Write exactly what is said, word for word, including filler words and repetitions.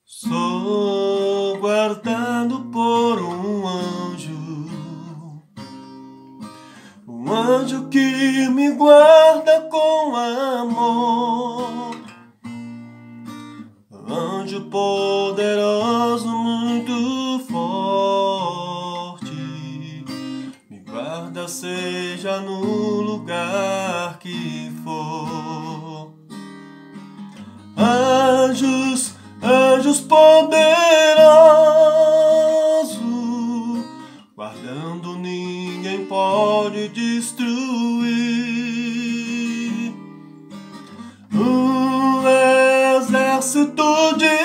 Sou guardado por um anjo, um anjo que me guarda com amor, anjo poderoso, muito forte, me guarda seja no lugar que for. Anjos, anjos poderosos, guardando ninguém pode destruir. Um exército de